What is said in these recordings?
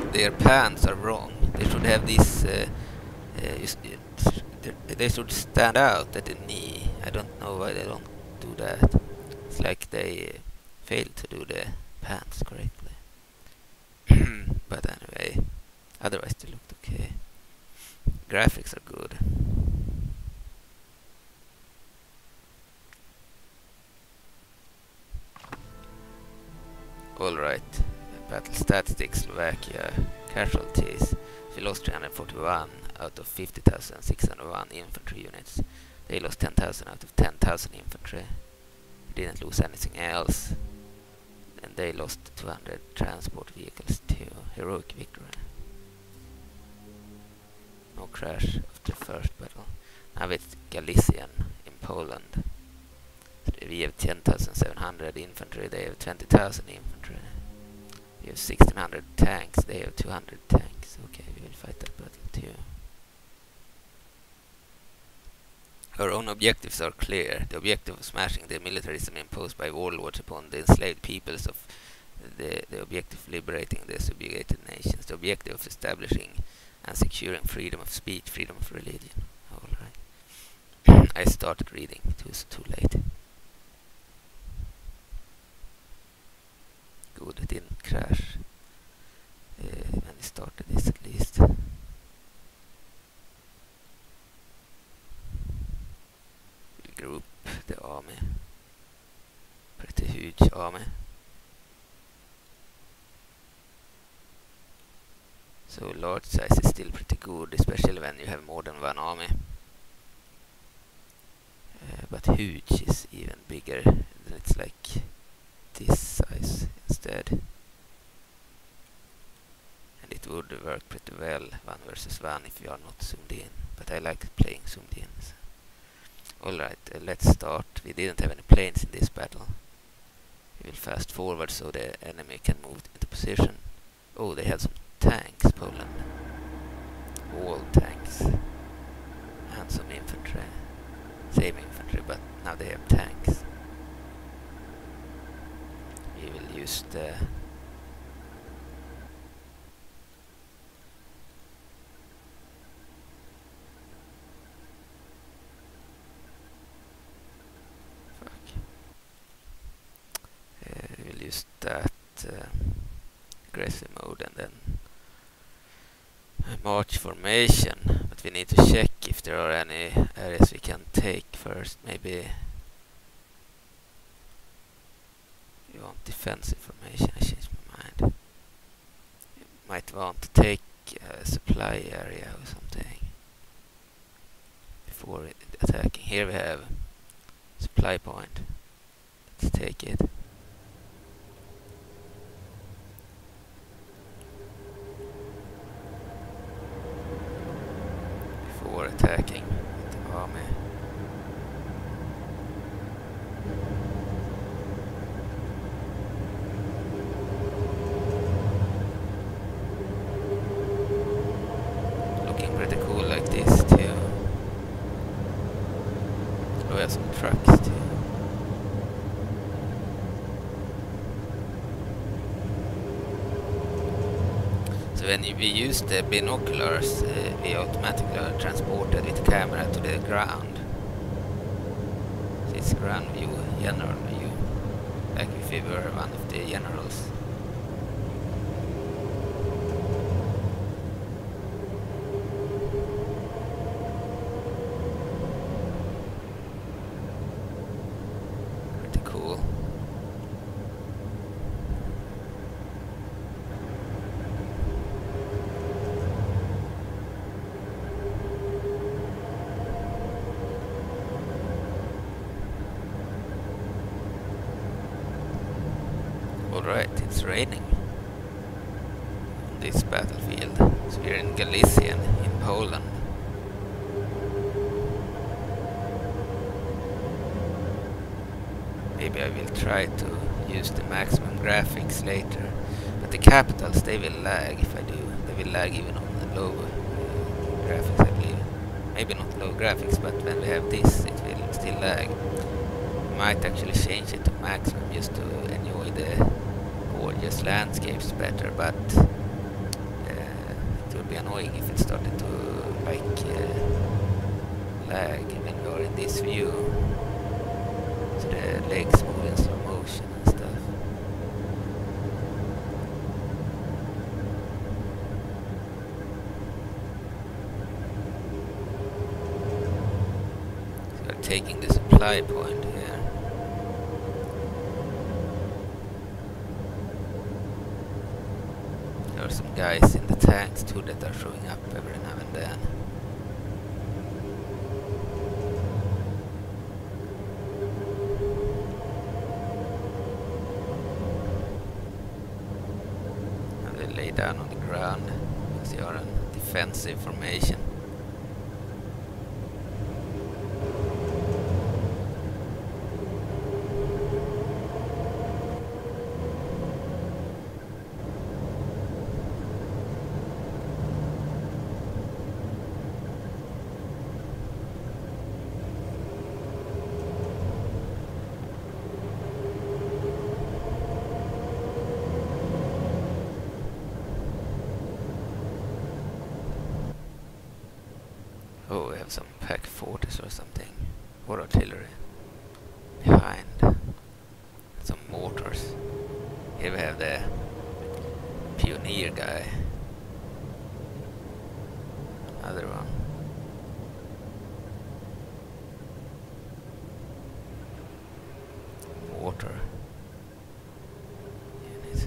their pants are wrong. They should have this. They should stand out at the knee. I don't know why they don't do that. It's like they failed to do the pants correctly. But anyway, otherwise they looked okay. Graphics are good. Alright, battle statistics, Slovakia, casualties. We lost 341 out of 50,601 infantry units. They lost 10,000 out of 10,000 infantry. We didn't lose anything else. And they lost 200 transport vehicles too. Heroic victory. No crash after the first battle. Now it's Galician in Poland. We have 10,700 infantry, they have 20,000 infantry. We have 1,600 tanks, they have 200 tanks. Okay, we will fight that battle too. Our own objectives are clear. The objective of smashing the militarism imposed by warlords upon the enslaved peoples of the objective of liberating the subjugated nations. The objective of establishing and securing freedom of speech, freedom of religion. Alright. I started reading, it was too late. Good, it didn't crash when it started this at least. We'll group the army. Pretty huge army. So large size is still pretty good, especially when you have more than one army. But huge is even bigger. Then it's like this size instead. And it would work pretty well 1 versus 1 if you are not zoomed in. But I like playing zoomed in. So. Alright, let's start. We didn't have any planes in this battle. We will fast forward so the enemy can move into position. Oh, they had some tanks, Poland. All tanks. And some infantry. Same infantry, but now they have tanks. We will use the we will use that aggressive mode and then march formation, but we need to check if there are any areas we can take first. Maybe you want defensive formation. I changed my mind. You might want to take a supply area or something before attacking. Here we have supply point. Let's take it. Before attacking the army. Looking pretty cool like this too. Oh, we have some trucks too. So when we use the binoculars, we automatically are transported with the camera to the ground. So it's ground view, general view, like if we were one of the generals. Pretty cool. Alright, it's raining on this battlefield. So we're in Galician, in Poland. Maybe I will try to use the maximum graphics later. But the capitals, they will lag if I do. They will lag even on the low graphics, I believe. Maybe not low graphics, but when we have this, it will still lag. Might actually change it to maximum just to enjoy the gorgeous landscapes better, but be annoying if it started to like lag when we are in this view. So the legs move in slow motion and stuff. So we're taking the supply point here. There are some guys in the tanks too that are showing up every now and then. And they lay down on the ground because they are in defensive formation. Oh, we have some pack forties or something, or artillery behind, some mortars. Here we have the pioneer guy, another one. Mortar unit.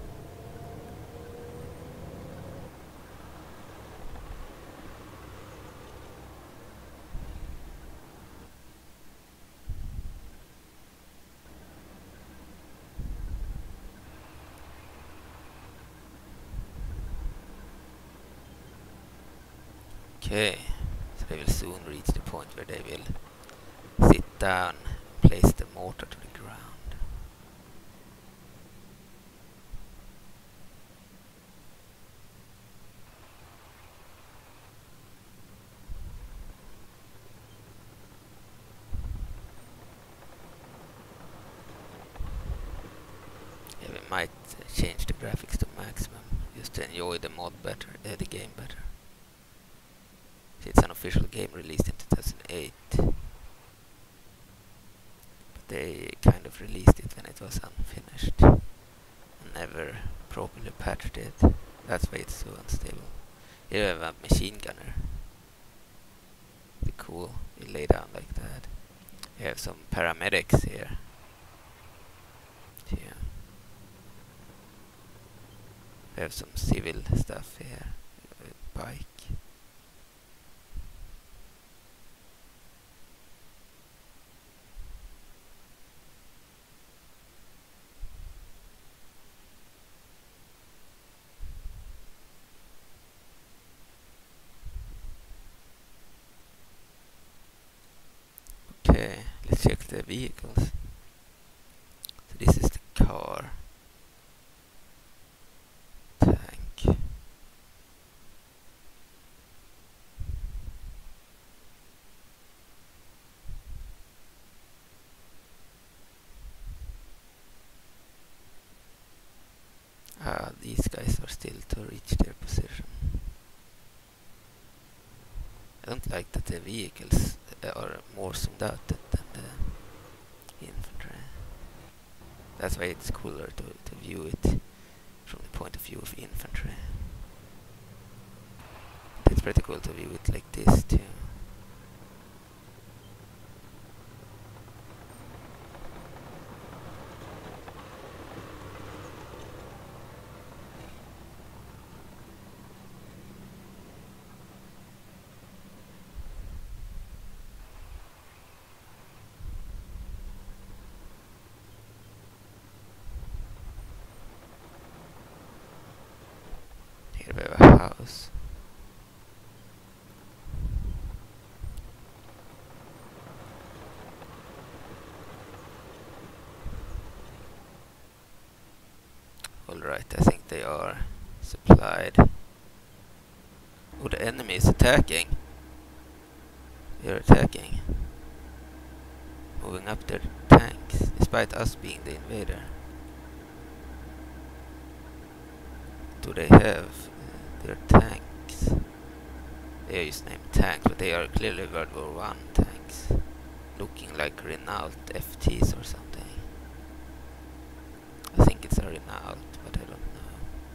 Okay, so they will soon reach the point where they will sit down and place the mortar to the ground. Yeah, we might change the graphics to maximum just to enjoy the mod better, the game better. It's an official game released in 2008, but they kind of released it when it was unfinished and never properly patched it. That's why it's so unstable. Here we have a machine gunner. Pretty cool, you lay down like that. We have some paramedics here. Yeah. We have some civil stuff here. Bike. Okay, let's check the vehicles. So this is the car. Tank. These guys are still to reach their position. I don't like that the vehicles are more zoomed out than the infantry. That's why it's cooler to view it from the point of view of infantry. It's pretty cool to view it like this too. Here we have a house. Alright, I think they are supplied. Oh, the enemy is attacking. They are attacking. Moving up their tanks, despite us being the invader. Do they have their tank? tanks. They are just named tanks, but they are clearly World War One tanks, looking like Renault FTs or something. I think it's a Renault, but I don't know.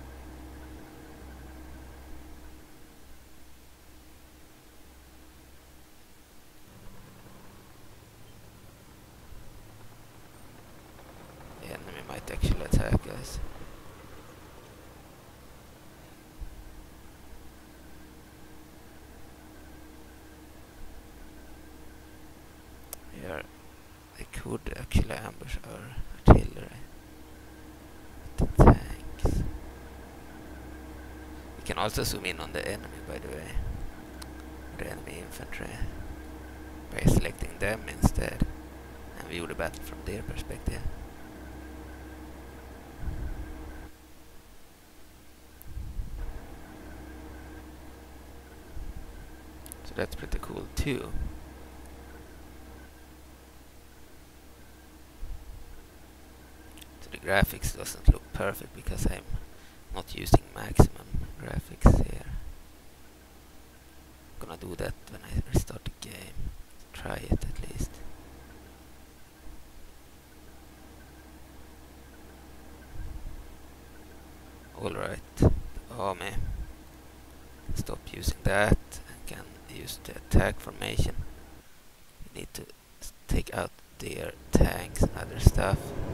The enemy might actually attack us. Here, they could actually ambush our artillery. The tanks. We can also zoom in on the enemy, by the way. The enemy infantry. By selecting them instead. And view the battle from their perspective. So that's pretty cool too. So the graphics doesn't look perfect because I'm not using maximum graphics here. I'm gonna do that when I restart the game. Try it at least. Alright, the army. Stop using that and can use the attack formation. We need to take out their tanks and other stuff.